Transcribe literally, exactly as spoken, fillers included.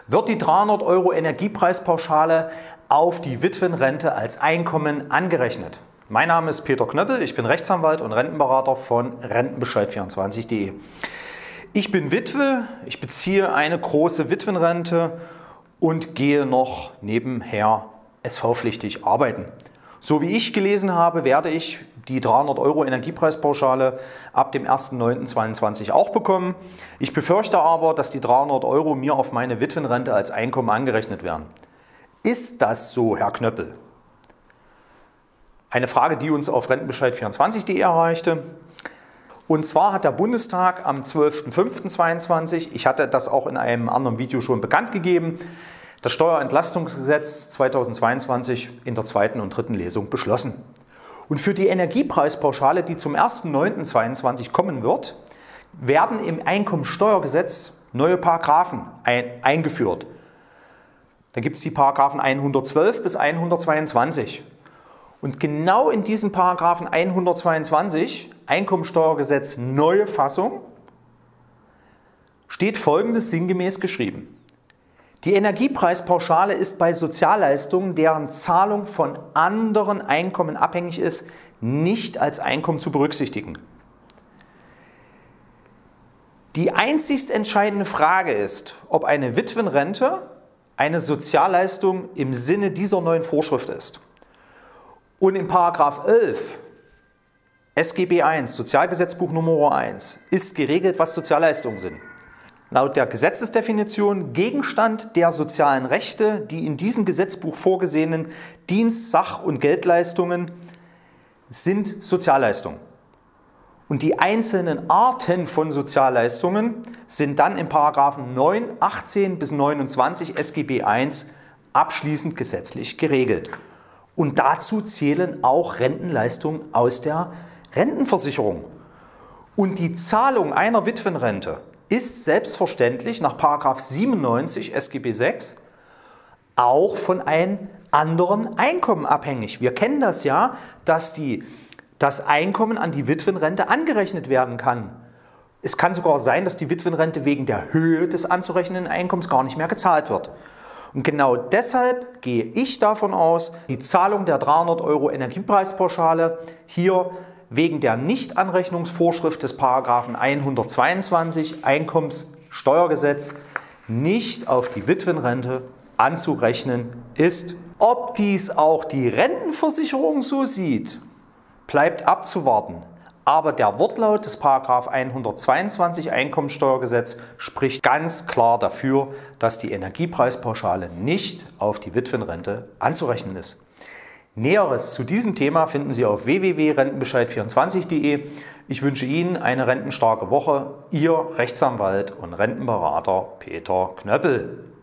Wird die dreihundert Euro Energiepreispauschale auf die Witwenrente als Einkommen angerechnet? Mein Name ist Peter Knöppel, ich bin Rechtsanwalt und Rentenberater von Rentenbescheid vierundzwanzig punkt de. Ich bin Witwe, ich beziehe eine große Witwenrente und gehe noch nebenher S V-pflichtig arbeiten. So wie ich gelesen habe, werde ich die dreihundert Euro Energiepreispauschale ab dem ersten neunten zweiundzwanzig auch bekommen. Ich befürchte aber, dass die dreihundert Euro mir auf meine Witwenrente als Einkommen angerechnet werden. Ist das so, Herr Knöppel? Eine Frage, die uns auf Rentenbescheid vierundzwanzig punkt de erreichte. Und zwar hat der Bundestag am zwölften fünften zweiundzwanzig, ich hatte das auch in einem anderen Video schon bekannt gegeben, das Steuerentlastungsgesetz zweitausendzweiundzwanzig in der zweiten und dritten Lesung beschlossen. Und für die Energiepreispauschale, die zum ersten neunten zweiundzwanzig kommen wird, werden im Einkommensteuergesetz neue Paragraphen ein, eingeführt. Da gibt es die Paragraphen hundertzwölf bis hundertzweiundzwanzig. Und genau in diesen Paragraphen hundertzweiundzwanzig, Einkommensteuergesetz neue Fassung, steht Folgendes sinngemäß geschrieben. Die Energiepreispauschale ist bei Sozialleistungen, deren Zahlung von anderen Einkommen abhängig ist, nicht als Einkommen zu berücksichtigen. Die einzigst entscheidende Frage ist, ob eine Witwenrente eine Sozialleistung im Sinne dieser neuen Vorschrift ist. Und in Paragraph elf S G B eins, Sozialgesetzbuch Nummer eins, ist geregelt, was Sozialleistungen sind. Laut der Gesetzesdefinition Gegenstand der sozialen Rechte, die in diesem Gesetzbuch vorgesehenen Dienst-, Sach- und Geldleistungen sind Sozialleistungen. Und die einzelnen Arten von Sozialleistungen sind dann in Paragraphen neun, achtzehn bis neunundzwanzig S G B eins abschließend gesetzlich geregelt. Und dazu zählen auch Rentenleistungen aus der Rentenversicherung. Und die Zahlung einer Witwenrente ist selbstverständlich nach Paragraph siebenundneunzig S G B sechs auch von einem anderen Einkommen abhängig. Wir kennen das ja, dass die, das Einkommen an die Witwenrente angerechnet werden kann. Es kann sogar sein, dass die Witwenrente wegen der Höhe des anzurechnenden Einkommens gar nicht mehr gezahlt wird. Und genau deshalb gehe ich davon aus, die Zahlung der dreihundert Euro Energiepreispauschale hier wegen der Nichtanrechnungsvorschrift des Paragraphen hundertzweiundzwanzig Einkommenssteuergesetz nicht auf die Witwenrente anzurechnen ist. Ob dies auch die Rentenversicherung so sieht, bleibt abzuwarten. Aber der Wortlaut des Paragraph hundertzweiundzwanzig Einkommenssteuergesetz spricht ganz klar dafür, dass die Energiepreispauschale nicht auf die Witwenrente anzurechnen ist. Näheres zu diesem Thema finden Sie auf w w w punkt rentenbescheid vierundzwanzig punkt de. Ich wünsche Ihnen eine rentenstarke Woche. Ihr Rechtsanwalt und Rentenberater Peter Knöppel.